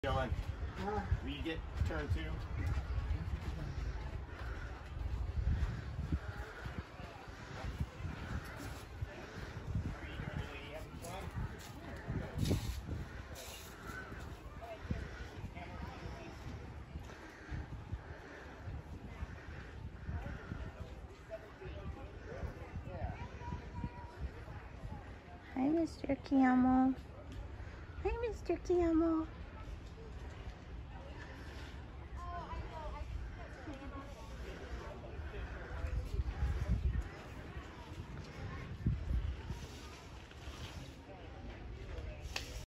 Dylan, will you get turn 2? Hi, Mr. Camel. Hi, Mr. Camel.